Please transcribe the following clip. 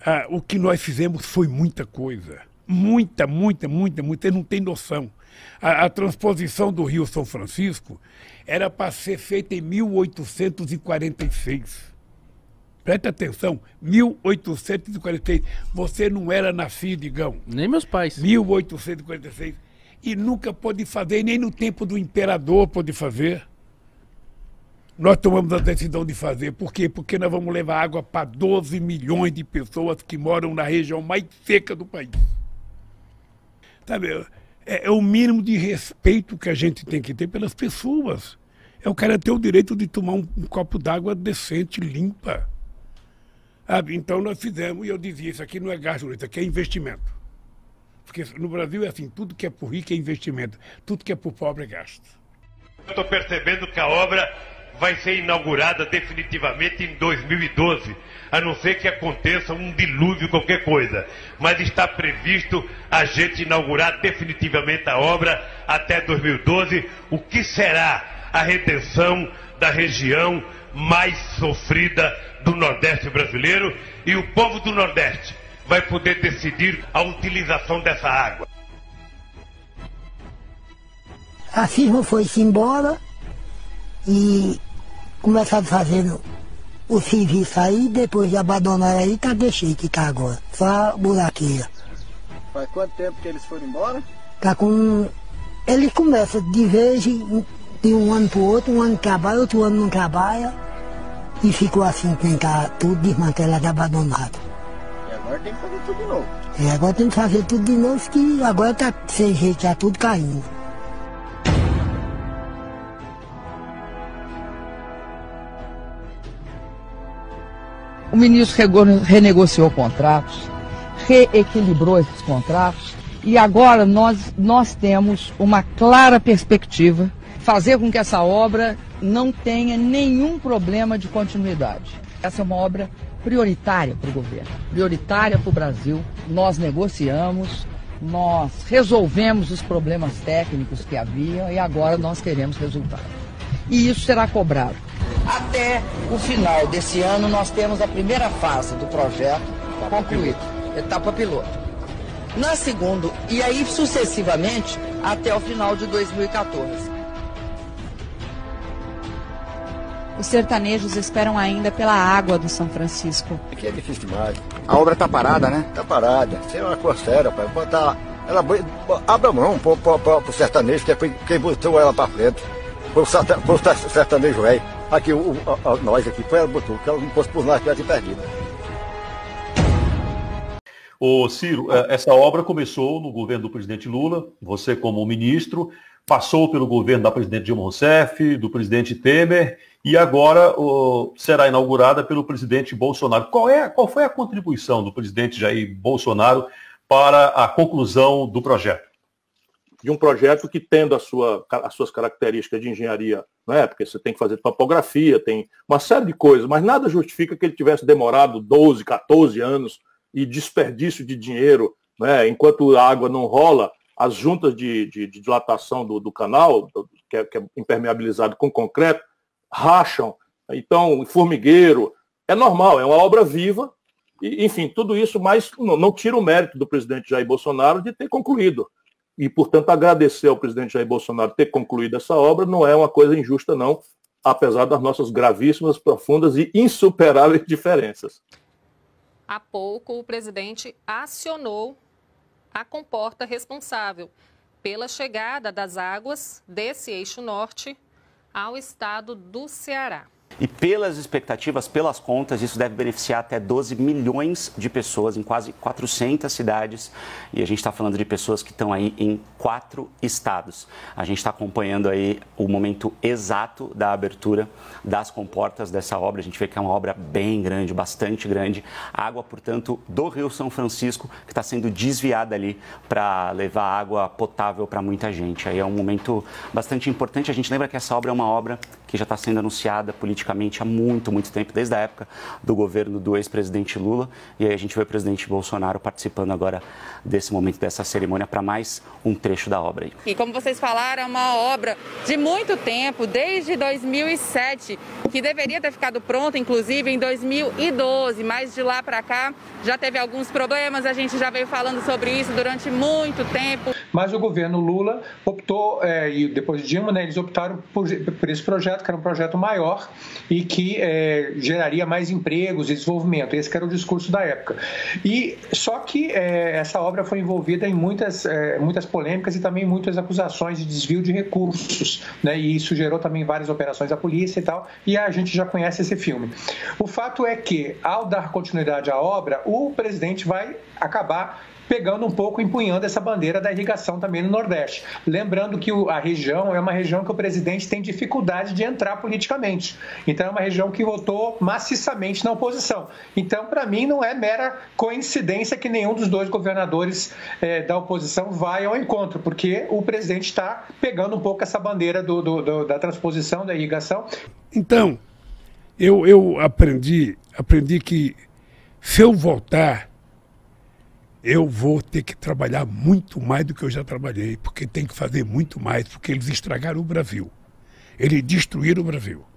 o que nós fizemos foi muita coisa. Muita. Você não tem noção. A transposição do Rio São Francisco era para ser feita em 1846. Presta atenção, 1846. Você não era nascido, Igão. Nem meus pais. 1846. E nunca pôde fazer, nem no tempo do imperador pôde fazer. Nós tomamos a decisão de fazer. Por quê? Porque nós vamos levar água para 12 milhões de pessoas que moram na região mais seca do país. Sabe, é o mínimo de respeito que a gente tem que ter pelas pessoas. É o cara ter o direito de tomar um copo d'água decente, limpa. Então nós fizemos, e eu dizia, isso aqui não é gasto, isso aqui é investimento. Porque no Brasil é assim, tudo que é por rico é investimento, tudo que é por pobre é gasto. Eu estou percebendo que a obra vai ser inaugurada definitivamente em 2012, a não ser que aconteça um dilúvio, qualquer coisa. Mas está previsto a gente inaugurar definitivamente a obra até 2012, o que será a redenção da região mais sofrida do Nordeste brasileiro, e o povo do Nordeste vai poder decidir a utilização dessa água. A firma foi-se embora e começaram fazendo o serviço aí, depois de abandonar aí, tá deixei que tá agora, só buraqueira. Faz quanto tempo que eles foram embora? Tá com... Ele começa de vez de um ano pro outro, um ano trabalha, outro ano não trabalha, e ficou assim, tem que tá tudo desmantelado, abandonado. E agora tem que fazer tudo de novo. Agora tem que fazer tudo de novo, que agora tá sem jeito, tá tudo caindo. O ministro renegociou contratos, reequilibrou esses contratos e agora nós temos uma clara perspectiva, fazer com que essa obra não tenha nenhum problema de continuidade. Essa é uma obra prioritária para o governo, prioritária para o Brasil. Nós negociamos, nós resolvemos os problemas técnicos que havia e agora nós queremos resultado. E isso será cobrado. Até o final desse ano nós temos a primeira fase do projeto concluída, etapa piloto. Na segunda, e aí sucessivamente até o final de 2014. Os sertanejos esperam ainda pela água do São Francisco. Aqui é difícil demais. A obra tá parada, né? Tá parada. Isso é uma coisa séria, pai. Botar ela, abre a mão pro sertanejo, que é quem botou ela pra frente. Pro sertanejo velho. Aqui, nós aqui, foi ela botou, que ela não fosse por nós que ela tinha perdido. Ô Ciro, essa obra começou no governo do presidente Lula, você como ministro, passou pelo governo da presidente Dilma Rousseff, do presidente Temer, e agora será inaugurada pelo presidente Bolsonaro. Qual foi a contribuição do presidente Jair Bolsonaro para a conclusão do projeto? De um projeto que, tendo as suas características de engenharia, não é? Porque você tem que fazer topografia, tem uma série de coisas, mas nada justifica que ele tivesse demorado 12, 14 anos e desperdício de dinheiro, né? Enquanto a água não rola, as juntas de dilatação do canal, que é impermeabilizado com concreto, racham. Então, formigueiro, é normal, é uma obra viva, e, enfim, tudo isso, mas não tira o mérito do presidente Jair Bolsonaro de ter concluído. E, portanto, agradecer ao presidente Jair Bolsonaro ter concluído essa obra não é uma coisa injusta, não, apesar das nossas gravíssimas, profundas e insuperáveis diferenças. Há pouco, o presidente acionou a comporta responsável pela chegada das águas desse eixo norte ao estado do Ceará. E pelas expectativas, pelas contas, isso deve beneficiar até 12 milhões de pessoas em quase 400 cidades. E a gente está falando de pessoas que estão aí em 4 estados. A gente está acompanhando aí o momento exato da abertura das comportas dessa obra. A gente vê que é uma obra bem grande, bastante grande. Água, portanto, do Rio São Francisco, que está sendo desviada ali para levar água potável para muita gente. Aí é um momento bastante importante. A gente lembra que essa obra é uma obra que já está sendo anunciada politicamente politicamente há muito tempo, desde a época do governo do ex-presidente Lula. E aí a gente vê o presidente Bolsonaro participando agora desse momento, dessa cerimônia, para mais um trecho da obra aí. E como vocês falaram, é uma obra de muito tempo, desde 2007, que deveria ter ficado pronta, inclusive, em 2012, mas de lá para cá já teve alguns problemas, a gente já veio falando sobre isso durante muito tempo. Mas o governo Lula optou, e depois de Dilma, né, eles optaram por esse projeto, que era um projeto maior e que geraria mais empregos e desenvolvimento. Esse que era o discurso da época. E só que essa obra foi envolvida em muitas polêmicas e também muitas acusações de desvio de recursos, né, e isso gerou também várias operações da polícia e tal, e a gente já conhece esse filme. O fato é que, ao dar continuidade à obra, o presidente vai acabar pegando um pouco, empunhando essa bandeira da irrigação também no Nordeste. Lembrando que a região é uma região que o presidente tem dificuldade de entrar politicamente. Então, é uma região que votou maciçamente na oposição. Então, para mim, não é mera coincidência que nenhum dos dois governadores da oposição vai ao encontro, porque o presidente está pegando um pouco essa bandeira da transposição, da irrigação. Então, eu aprendi que se eu voltar, eu vou ter que trabalhar muito mais do que eu já trabalhei, porque tem que fazer muito mais, porque eles estragaram o Brasil. Eles destruíram o Brasil.